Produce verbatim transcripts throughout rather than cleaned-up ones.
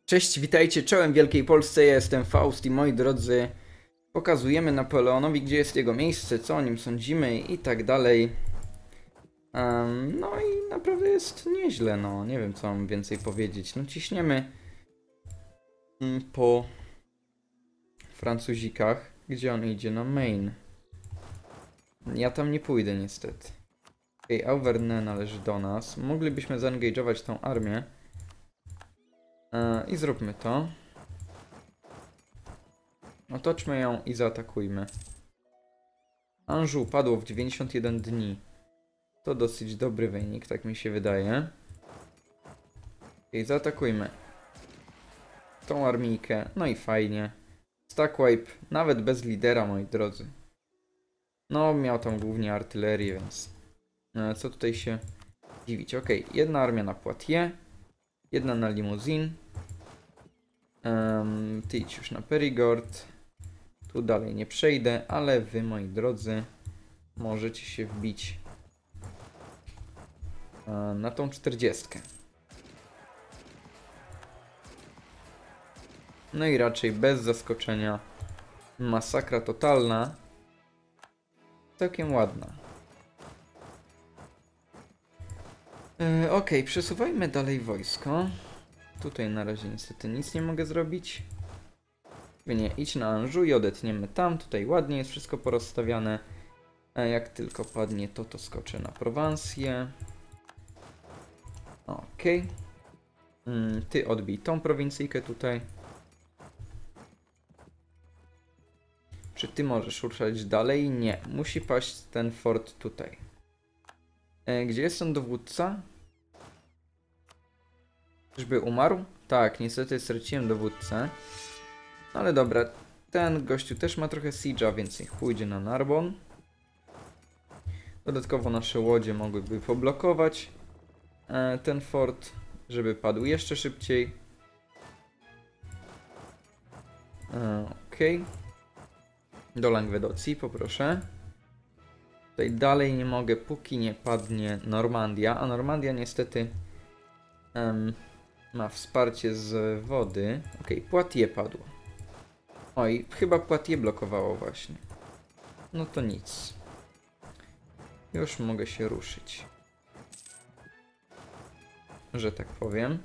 Cześć, witajcie, czołem Wielkiej Polsce, ja jestem Faust i moi drodzy, pokazujemy Napoleonowi, gdzie jest jego miejsce, co o nim sądzimy i tak dalej. Um, no i naprawdę jest nieźle, no, nie wiem co mam więcej powiedzieć. No ciśniemy po Francuzikach, gdzie on idzie, na Maine. Ja tam nie pójdę niestety. Okej, okay, Auvergne należy do nas, moglibyśmy zaangażować tą armię. I zróbmy to. Otoczmy ją i zaatakujmy. Anjou padło w dziewięćdziesiąt jeden dni. To dosyć dobry wynik, tak mi się wydaje. I zaatakujmy tą armijkę. No i fajnie. Stack wipe, nawet bez lidera, moi drodzy. No, miał tam głównie artylerię, więc no, co tutaj się dziwić. Ok, jedna armia na Poitiers, jedna na Limousin. Um, ty idź już na Périgord. Tu dalej nie przejdę, ale wy, moi drodzy, możecie się wbić uh, na tą czterdziestkę. No i raczej bez zaskoczenia masakra totalna. Całkiem ładna. Yy, ok, przesuwajmy dalej wojsko. Tutaj na razie niestety nic nie mogę zrobić. Nie, idź na Anjou i odetniemy tam. Tutaj ładnie jest wszystko porozstawiane. A jak tylko padnie to, to skoczę na Prowansję. Ok. Mm, ty odbij tą prowincyjkę tutaj. Czy ty możesz ruszać dalej? Nie. Musi paść ten fort tutaj. E, gdzie jest ten dowódca? Czyżby umarł? Tak, niestety straciłem dowódcę. Ale dobra, ten gościu też ma trochę siege'a, więc niech pójdzie na Narbonne. Dodatkowo nasze łodzie mogłyby poblokować e, ten fort, żeby padł jeszcze szybciej. E, Okej. Okay. Do Languedocji poproszę. Tutaj dalej nie mogę, póki nie padnie Normandia, a Normandia niestety um, ma wsparcie z wody. Ok, Poitiers padło. Oj, chyba Poitiers blokowało właśnie. No to nic. Już mogę się ruszyć. Że tak powiem.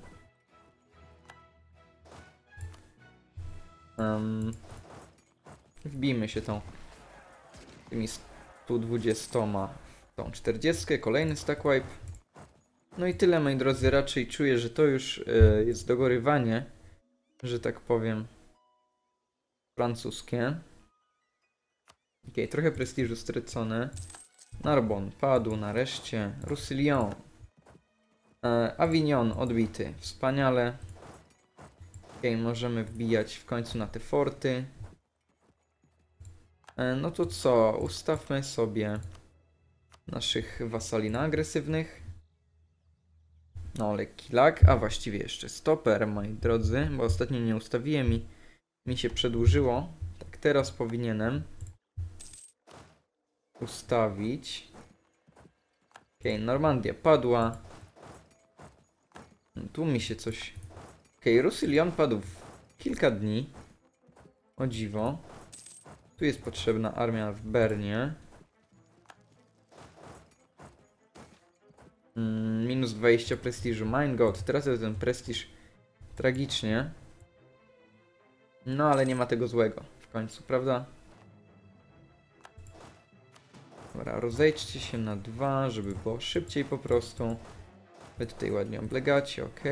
Um, wbijmy się tą tymi stu dwudziestoma w tą czterdziestkę. Kolejny stack wipe. No i tyle, moi drodzy. Raczej czuję, że to już y, jest dogorywanie, że tak powiem, francuskie. Ok, trochę prestiżu stracone. Narbonne padł nareszcie. Roussillon. E, Avignon odbity. Wspaniale. Ok, możemy wbijać w końcu na te forty. E, no to co? Ustawmy sobie naszych wasali na agresywnych. No, lekki lag, a właściwie jeszcze stoper, moi drodzy, bo ostatnio nie ustawiłem i mi się przedłużyło. Tak teraz powinienem ustawić. Okej, okay, Normandia padła. Tu mi się coś... Okej, okay, Roussillon padł w kilka dni. O dziwo. Tu jest potrzebna armia w Bernie. Mm, minus dwadzieścia prestiżu. My God, teraz jest ten prestiż tragicznie. No ale nie ma tego złego w końcu, prawda? Dobra, rozejdźcie się na dwa, żeby było szybciej po prostu. Wy tutaj ładnie oblegacie, ok.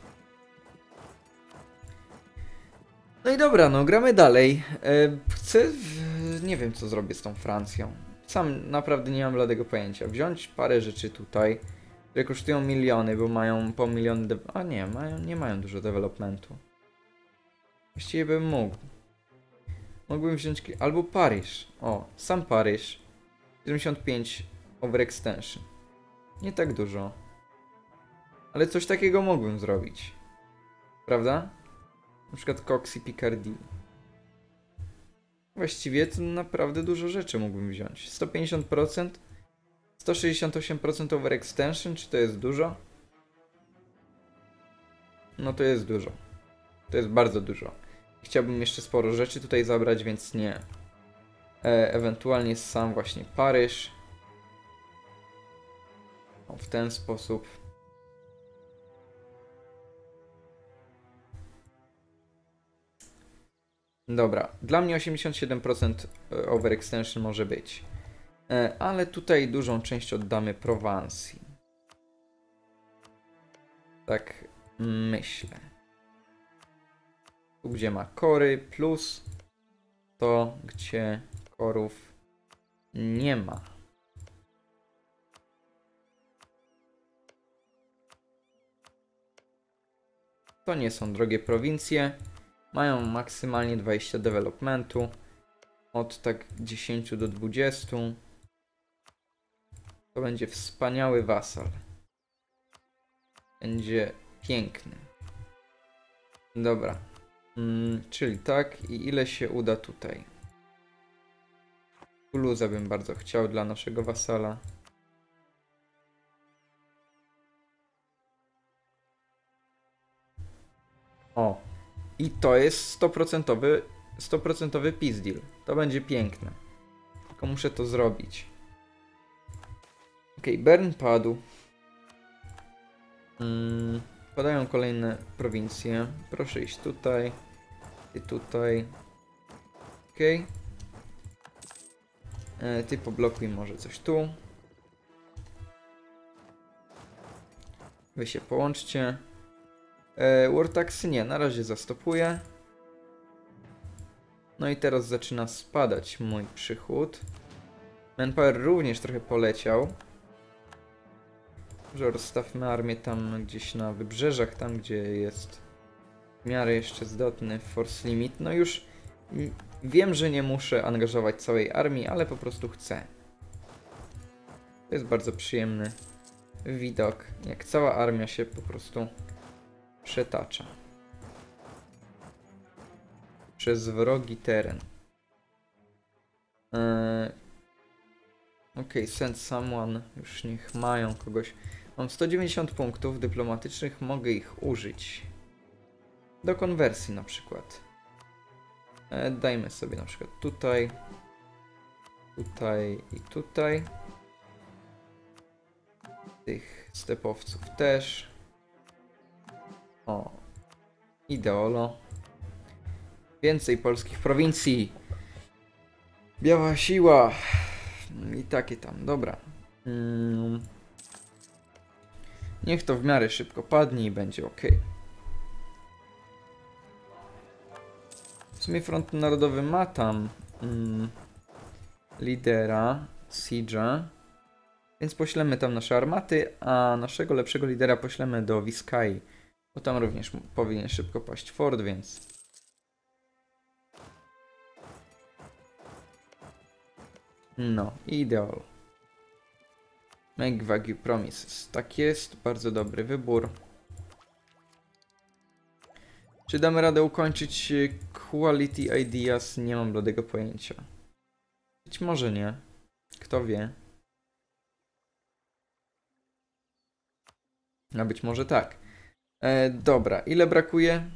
No i dobra, no gramy dalej. E, chcę... W... Nie wiem co zrobię z tą Francją. Sam naprawdę nie mam bladego pojęcia. Wziąć parę rzeczy tutaj, które kosztują miliony, bo mają po milion... De... A nie, mają, nie mają dużo developmentu. Właściwie bym mógł. Mógłbym wziąć... Albo Paryż. O, sam Paryż. siedemdziesiąt pięć overextension. Nie tak dużo. Ale coś takiego mógłbym zrobić. Prawda? Na przykład Cox i Picardie. Właściwie to naprawdę dużo rzeczy mógłbym wziąć. sto pięćdziesiąt procent? sto sześćdziesiąt osiem procent overextension? Czy to jest dużo? No to jest dużo. To jest bardzo dużo. Chciałbym jeszcze sporo rzeczy tutaj zabrać, więc nie. E, ewentualnie sam właśnie Paryż. O, w ten sposób. Dobra, dla mnie osiemdziesiąt siedem procent overextension może być. E, ale tutaj dużą część oddamy Prowansji. Tak myślę. Tu gdzie ma kory plus to gdzie korów nie ma. To nie są drogie prowincje. Mają maksymalnie dwadzieścia developmentu. Od tak dziesięć do dwudziestu. To będzie wspaniały wasal. Będzie piękny. Dobra. Hmm, czyli tak. I ile się uda tutaj? Toulouse bym bardzo chciał dla naszego wasala. O. I to jest sto procent sto procent peace deal. To będzie piękne. Tylko muszę to zrobić. Ok, Bern padł. Hmm, padają kolejne prowincje. Proszę iść tutaj. I tutaj. Ok. E, ty poblokuj może coś tu. Wy się połączcie. E, Wartaxy nie, na razie zastopuję. No i teraz zaczyna spadać mój przychód. Manpower również trochę poleciał. Może rozstawmy armię tam gdzieś na wybrzeżach, tam gdzie jest w miarę jeszcze zdatny force limit. No już wiem, że nie muszę angażować całej armii, ale po prostu chcę. To jest bardzo przyjemny widok, jak cała armia się po prostu przetacza przez wrogi teren. Eee, ok, send someone. Już niech mają kogoś. Mam sto dziewięćdziesiąt punktów dyplomatycznych, mogę ich użyć. Do konwersji na przykład. Eee, dajmy sobie na przykład tutaj. Tutaj i tutaj. Tych stepowców też. O. Ideolo. Więcej polskich prowincji. Biała siła. I takie tam, dobra. Hmm. Niech to w miarę szybko padnie i będzie ok. W sumie Front Narodowy ma tam hmm, lidera, Siege'a. Więc poślemy tam nasze armaty, a naszego lepszego lidera poślemy do Viscay. Bo tam również powinien szybko paść fort, więc... No, ideal. Make Wagyu Promises. Tak jest, bardzo dobry wybór. Czy damy radę ukończyć Quality Ideas? Nie mam bladego pojęcia. Być może nie. Kto wie. A być może tak. E, dobra, ile brakuje?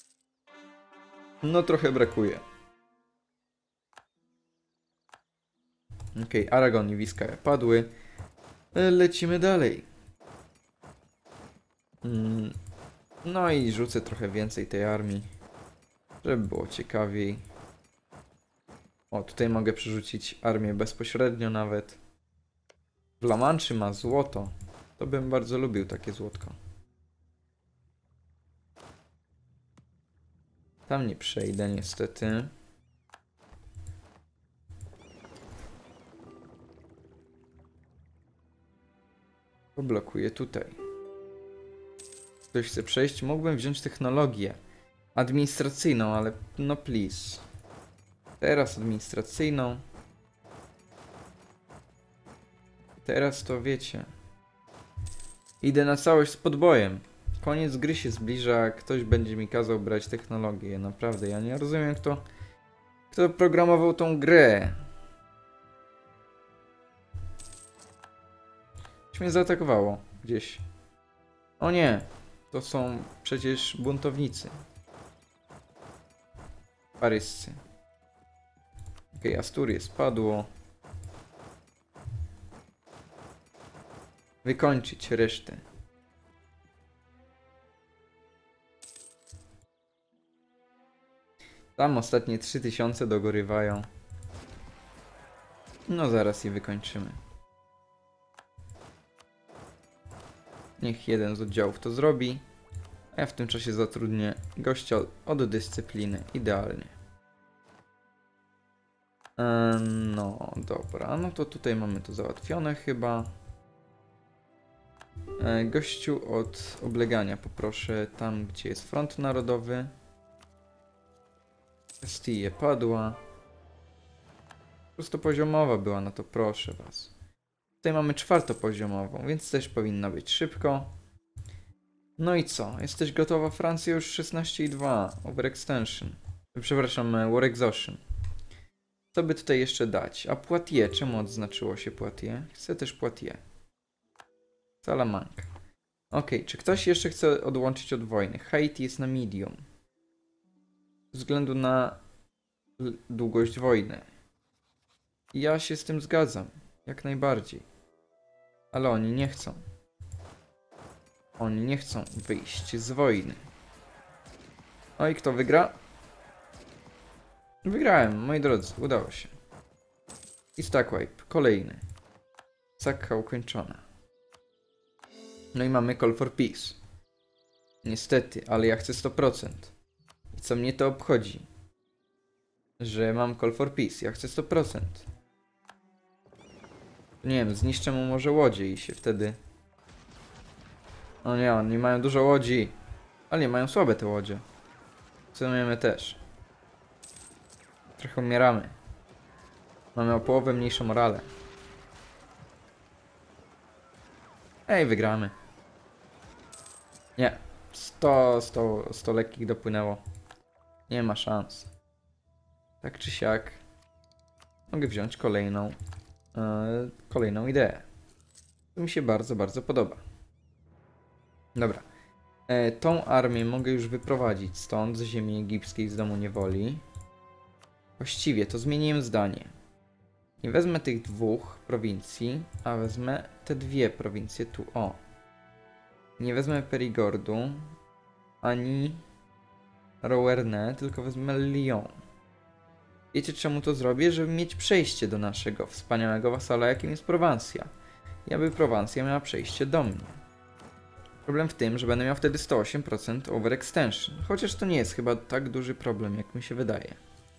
No trochę brakuje. Ok, Aragon i Viscaya padły. E, lecimy dalej. Mm, no i rzucę trochę więcej tej armii, żeby było ciekawiej. O, tutaj mogę przerzucić armię bezpośrednio nawet. W La Manche ma złoto. To bym bardzo lubił takie złotko. Tam nie przejdę niestety. Poblokuję tutaj. Ktoś chce przejść? Mógłbym wziąć technologię administracyjną, ale no please. Teraz administracyjną. Teraz to wiecie. Idę na całość z podbojem. Koniec gry się zbliża, a ktoś będzie mi kazał brać technologię. Naprawdę, ja nie rozumiem kto, kto programował tą grę. Coś mnie zaatakowało gdzieś. O nie, to są przecież buntownicy. Paryscy. Okej, okay, Asturie spadło. Wykończyć resztę. Tam ostatnie trzy tysiące dogorywają. No zaraz je wykończymy. Niech jeden z oddziałów to zrobi. A ja w tym czasie zatrudnię gościa od dyscypliny. Idealnie. Eee, no dobra, no to tutaj mamy to załatwione chyba. Eee, gościu od oblegania poproszę tam, gdzie jest front narodowy. Castille padła. Prostopoziomowa była, no to proszę was. Tutaj mamy czwartopoziomową, więc też powinna być szybko. No i co? Jesteś gotowa, Francja? Już szesnaście i dwa. Overextension. Przepraszam, War Exhaustion. Co by tutaj jeszcze dać? A Poitiers? Czemu odznaczyło się Poitiers? Chcę też Poitiers. Salamanca. Ok, czy ktoś jeszcze chce odłączyć od wojny? Haiti jest na medium. Ze względu na długość wojny. Ja się z tym zgadzam. Jak najbardziej. Ale oni nie chcą. Oni nie chcą wyjść z wojny. No i kto wygra? Wygrałem, moi drodzy. Udało się. I stack wipe. Kolejny. Sakka ukończona. No i mamy call for peace. Niestety, ale ja chcę sto procent. I co mnie to obchodzi? Że mam call for peace. Ja chcę sto procent. Nie wiem, zniszczę mu może łodzie i się wtedy... O nie, oni mają dużo łodzi. Ale nie, mają słabe te łodzie. Co my też. Trochę umieramy. Mamy o połowę mniejszą morale. Ej, wygramy. Nie. sto, sto, sto lekkich dopłynęło. Nie ma szans. Tak czy siak. Mogę wziąć kolejną. Yy, kolejną ideę. To mi się bardzo, bardzo podoba. Dobra. E, tą armię mogę już wyprowadzić stąd, z ziemi egipskiej, z domu niewoli. Właściwie to zmieniłem zdanie. Nie wezmę tych dwóch prowincji, a wezmę te dwie prowincje tu. O. Nie wezmę Perigordu, ani Rouernet, tylko wezmę Lyon. Wiecie czemu to zrobię? Żeby mieć przejście do naszego wspaniałego wasala, jakim jest Prowansja. I aby Prowansja miała przejście do mnie. Problem w tym, że będę miał wtedy sto osiem procent overextension. Chociaż to nie jest chyba tak duży problem, jak mi się wydaje.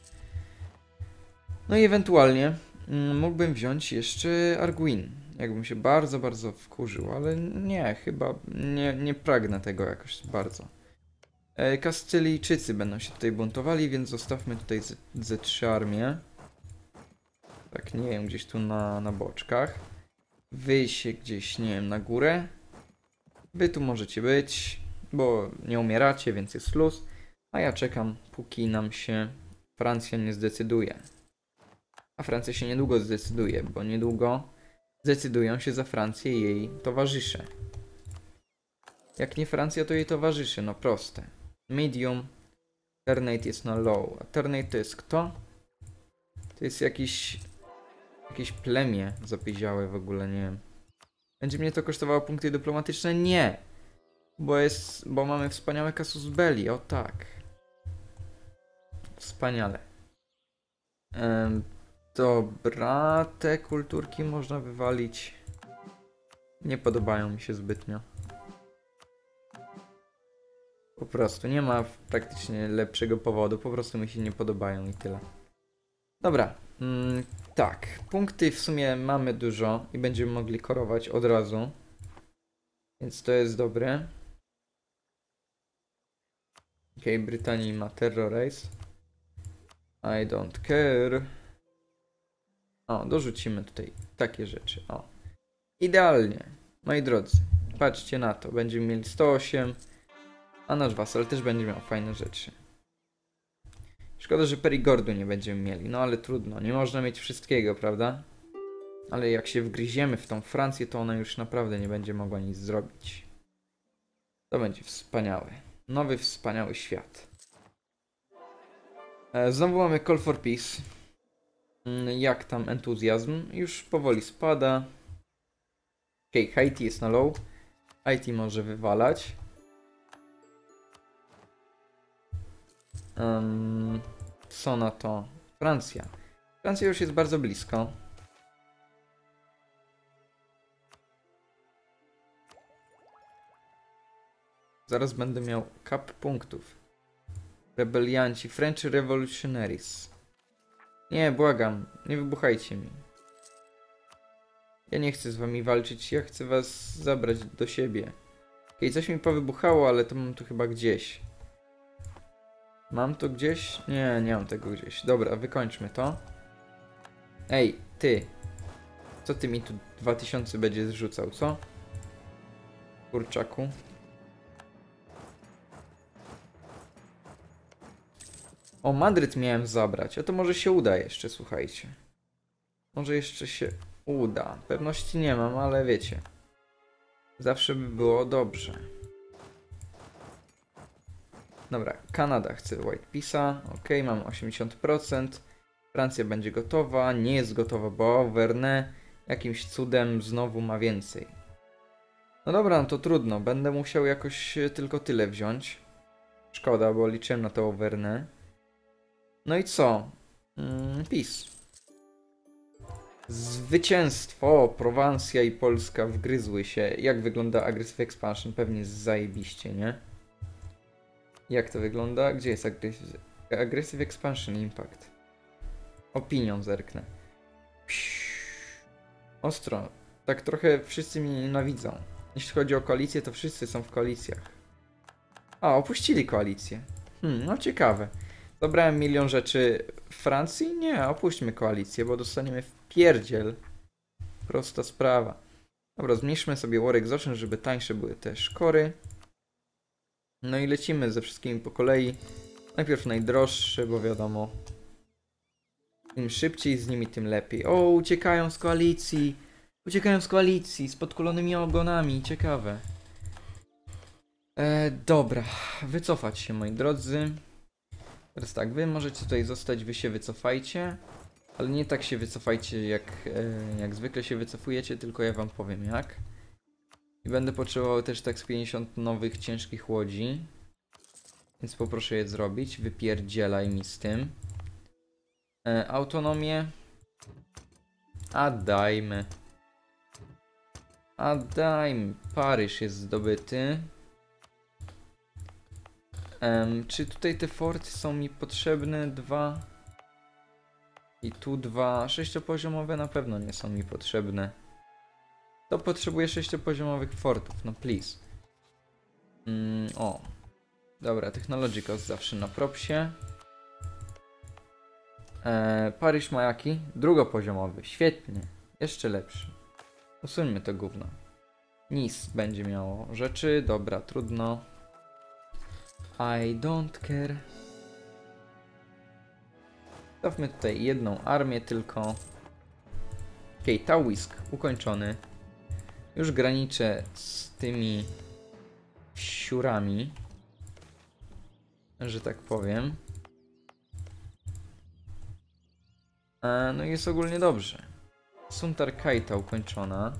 No i ewentualnie mm, mógłbym wziąć jeszcze Arguin. Jakbym się bardzo, bardzo wkurzył, ale nie, chyba nie, nie pragnę tego jakoś bardzo. E, Kastylijczycy będą się tutaj buntowali, więc zostawmy tutaj ze trzy armie. Tak, nie wiem, gdzieś tu na, na boczkach. Wy się gdzieś, nie wiem, na górę. Wy tu możecie być, bo nie umieracie, więc jest luz. A ja czekam, póki nam się Francja nie zdecyduje. A Francja się niedługo zdecyduje, bo niedługo zdecydują się za Francję jej towarzysze. Jak nie Francja, to jej towarzysze, no proste. Medium, Ternate jest na low. A Ternate to jest kto? To jest jakiś... jakieś plemię zapieziałe w ogóle, nie wiem. Będzie mnie to kosztowało punkty dyplomatyczne? Nie! Bo jest... bo mamy wspaniałe casus belli, o tak. Wspaniale. Ehm, dobra, te kulturki można wywalić. Nie podobają mi się zbytnio. Po prostu, nie ma praktycznie lepszego powodu, po prostu mi się nie podobają i tyle. Dobra, mm, tak, punkty w sumie mamy dużo i będziemy mogli korować od razu. Więc to jest dobre. Okej, okay, Brytanii ma terrorize. I don't care. O, dorzucimy tutaj takie rzeczy, o. Idealnie, moi drodzy, patrzcie na to, będziemy mieli sto osiem, a nasz wasal też będzie miał fajne rzeczy. Szkoda, że Perigordu nie będziemy mieli, no ale trudno, nie można mieć wszystkiego, prawda? Ale jak się wgryziemy w tą Francję, to ona już naprawdę nie będzie mogła nic zrobić. To będzie wspaniałe. Nowy, wspaniały świat. E, znowu mamy Call for Peace. Mm, Jak tam entuzjazm? Już powoli spada. Okej, okay, Haiti jest na low. Haiti może wywalać. Um, co na to? Francja. Francja już jest bardzo blisko. Zaraz będę miał kap punktów. Rebelianci, French Revolutionaries. Nie, błagam, nie wybuchajcie mi. Ja nie chcę z wami walczyć, ja chcę was zabrać do siebie. Okej, coś mi powybuchało, ale to mam tu chyba gdzieś. Mam to gdzieś? Nie, nie mam tego gdzieś. Dobra, wykończmy to. Ej, ty. Co ty mi tu dwa tysiące będzie zrzucał, co? Kurczaku. O, Madryt miałem zabrać, a to może się uda jeszcze, słuchajcie. Może jeszcze się uda. Pewności nie mam, ale wiecie. Zawsze by było dobrze. Dobra, Kanada chce White Peace'a. Ok, mam osiemdziesiąt procent. Francja będzie gotowa. Nie jest gotowa, bo Auvergne jakimś cudem znowu ma więcej. No dobra, no to trudno. Będę musiał jakoś tylko tyle wziąć. Szkoda, bo liczyłem na to Auvergne. No i co? Mm, peace. Zwycięstwo! Prowansja i Polska wgryzły się. Jak wygląda Aggressive Expansion? Pewnie zajebiście, nie? Jak to wygląda? Gdzie jest Aggressive, aggressive Expansion Impact? Opinią zerknę. Psz. Ostro. Tak trochę wszyscy mnie nienawidzą. Jeśli chodzi o koalicję, to wszyscy są w koalicjach. A, opuścili koalicję. Hmm, no ciekawe. Zabrałem milion rzeczy w Francji? Nie, opuśćmy koalicję, bo dostaniemy w pierdziel. Prosta sprawa. Dobra, zmniejszmy sobie War Exhaustion, żeby tańsze były te szkory. No i lecimy ze wszystkimi po kolei. Najpierw najdroższe, bo wiadomo. Im szybciej z nimi, tym lepiej. O, uciekają z koalicji. Uciekają z koalicji, z podkulonymi ogonami. Ciekawe. E, dobra, wycofać się, moi drodzy. Teraz tak, wy możecie tutaj zostać, wy się wycofajcie. Ale nie tak się wycofajcie, jak, e, jak zwykle się wycofujecie, tylko ja wam powiem jak. I będę potrzebował też tak z pięćdziesiąt nowych ciężkich łodzi. Więc poproszę je zrobić. Wypierdzielaj mi z tym. E, autonomię. A dajmy. A dajmy. Paryż jest zdobyty. Um, czy tutaj te forty są mi potrzebne? Dwa. I tu dwa. Sześciopoziomowe na pewno nie są mi potrzebne. To potrzebuję sześciopoziomowych fortów, no please. Mm, o. Dobra, Technologicals zawsze na propsie. Eee, Paryż ma jaki? Drugopoziomowy, świetnie. Jeszcze lepszy. Usuńmy to gówno. Nice będzie miało rzeczy, dobra, trudno. I don't care. Stawmy tutaj jedną armię tylko. Okej, okay, Taoisk ukończony. Już graniczę z tymi siurami, że tak powiem. E, no i jest ogólnie dobrze. Suntar Kaita ukończona.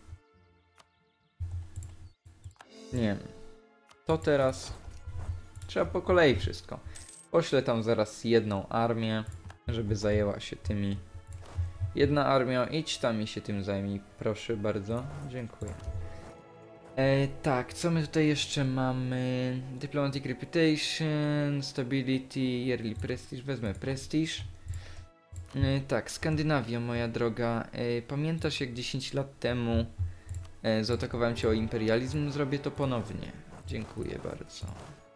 Nie wiem. To teraz trzeba po kolei wszystko. Poślę tam zaraz jedną armię, żeby zajęła się tymi. Jedna armia, idź tam i się tym zajmij, proszę bardzo. Dziękuję. E, tak, co my tutaj jeszcze mamy? Diplomatic Reputation, Stability, Yearly Prestige. Wezmę Prestige. E, tak, Skandynawia, moja droga. E, pamiętasz, jak dziesięć lat temu e, zaatakowałem cię o imperializm? Zrobię to ponownie. Dziękuję bardzo.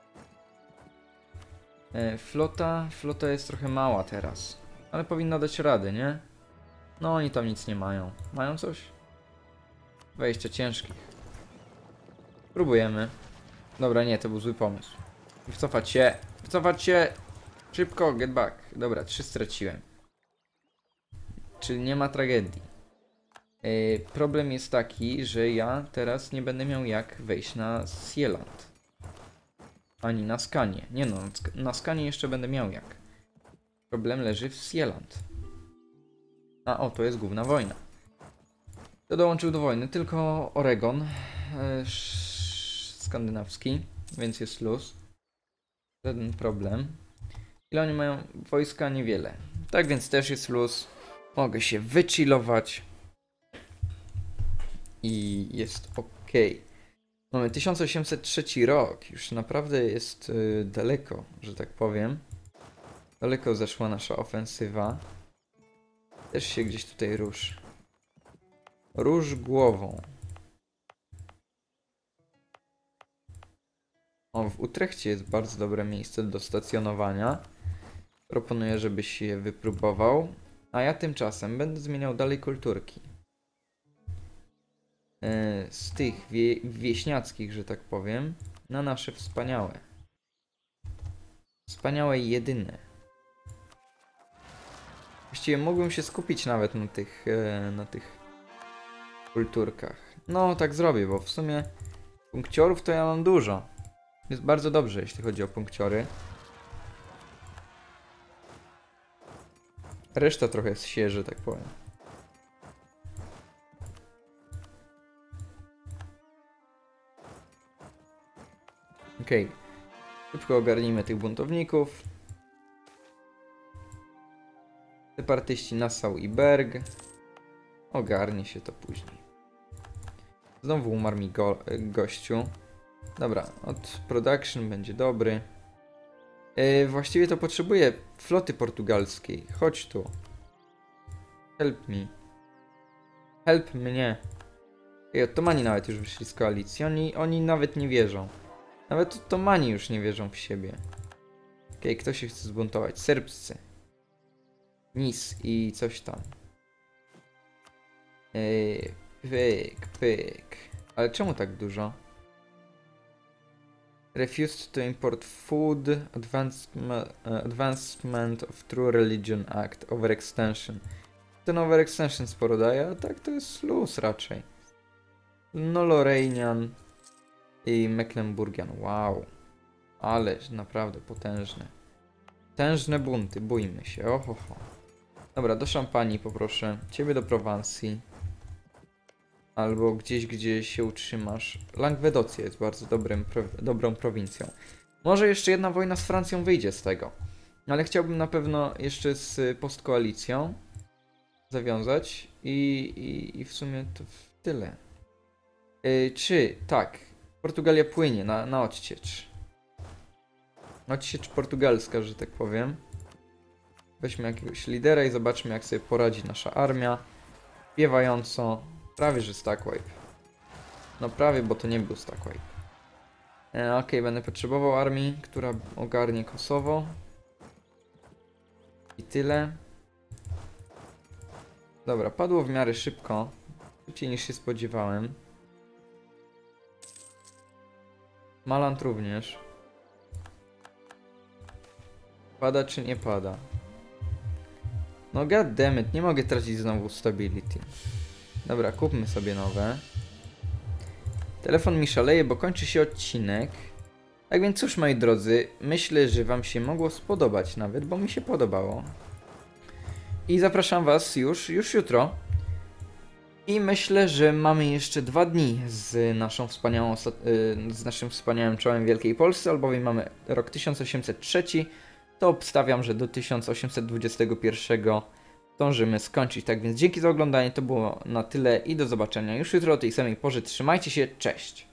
E, flota. Flota jest trochę mała teraz. Ale powinna dać radę, nie? No oni tam nic nie mają. Mają coś? dwadzieścia ciężkich. Próbujemy. Dobra, nie, to był zły pomysł. Wycofać się. Wycofać się. Szybko, get back. Dobra, trzy straciłem. Czyli nie ma tragedii. Yy, problem jest taki, że ja teraz nie będę miał jak wejść na Sieland. Ani na Skanie. Nie no, na Skanie jeszcze będę miał jak. Problem leży w Sieland. A o, to jest główna wojna. To dołączył do wojny tylko Oregon e, skandynawski, więc jest luz. Żaden problem. Ile oni mają wojska? Niewiele. Tak więc też jest luz. Mogę się wychillować. I jest ok. Mamy tysiąc osiemset trzeci rok. Już naprawdę jest yy, daleko, że tak powiem. Daleko zeszła nasza ofensywa. Też się gdzieś tutaj rusz. Róż głową. O, w Utrechcie jest bardzo dobre miejsce do stacjonowania. Proponuję, żebyś je wypróbował. A ja tymczasem będę zmieniał dalej kulturki. Yy, z tych wie wieśniackich, że tak powiem, na nasze wspaniałe. Wspaniałe i jedyne. Właściwie mógłbym się skupić nawet na tych, yy, na tych kulturkach. No, tak zrobię, bo w sumie punkciorów to ja mam dużo. Jest bardzo dobrze, jeśli chodzi o punkciory. Reszta trochę sieje, że tak powiem. Okej. Okay. Szybko ogarnijmy tych buntowników. Separytyści Nassau i Berg. Ogarnie się to później. Znowu umarł mi go gościu. Dobra, od production będzie dobry. Yy, właściwie to potrzebuję floty portugalskiej. Chodź tu. Help me. Help mnie. I Ottomani nawet już wyszli z koalicji. Oni, oni nawet nie wierzą. Nawet Ottomani już nie wierzą w siebie. Okej, okay, kto się chce zbuntować? Serbscy. Nis i coś tam. Yy, pyk, pyk. Ale czemu tak dużo? Refused to import food, advancement, advancement of True Religion Act, overextension. Ten overextension sporo daje, a tak to jest luz raczej. No Lorrainian i Mecklenburgian, wow. Ale naprawdę potężne. Potężne bunty, bójmy się, ohoho. Dobra, do Szampanii poproszę, ciebie do Prowansji. Albo gdzieś, gdzie się utrzymasz. Langwedocja jest bardzo dobrym, pro, dobrą prowincją. Może jeszcze jedna wojna z Francją wyjdzie z tego. Ale chciałbym na pewno jeszcze z postkoalicją zawiązać. I, i, i w sumie to tyle. Yy, czy, tak, Portugalia płynie na, na odsiecz. Odsiecz portugalska, że tak powiem. Weźmy jakiegoś lidera i zobaczmy, jak sobie poradzi nasza armia. Śpiewająco. Prawie, że stack wipe. No prawie, bo to nie był stack wipe. E, Okej, okay, będę potrzebował armii, która ogarnie Kosowo. I tyle. Dobra, padło w miarę szybko. Szybciej niż się spodziewałem. Maland również. Pada czy nie pada? No goddammit, nie mogę tracić znowu stability. Dobra, kupmy sobie nowe. Telefon mi szaleje, bo kończy się odcinek. Tak więc cóż, moi drodzy, myślę, że wam się mogło spodobać nawet, bo mi się podobało. I zapraszam was już, już jutro. I myślę, że mamy jeszcze dwa dni z naszą wspaniałą, z naszym wspaniałym czołem Wielkiej Polsce, albowiem mamy rok tysiąc osiemset trzy, to obstawiam, że do tysiąc osiemset dwudziestego pierwszego zdążymy skończyć. Tak więc dzięki za oglądanie, to było na tyle i do zobaczenia już jutro o tej samej porze. Trzymajcie się, cześć!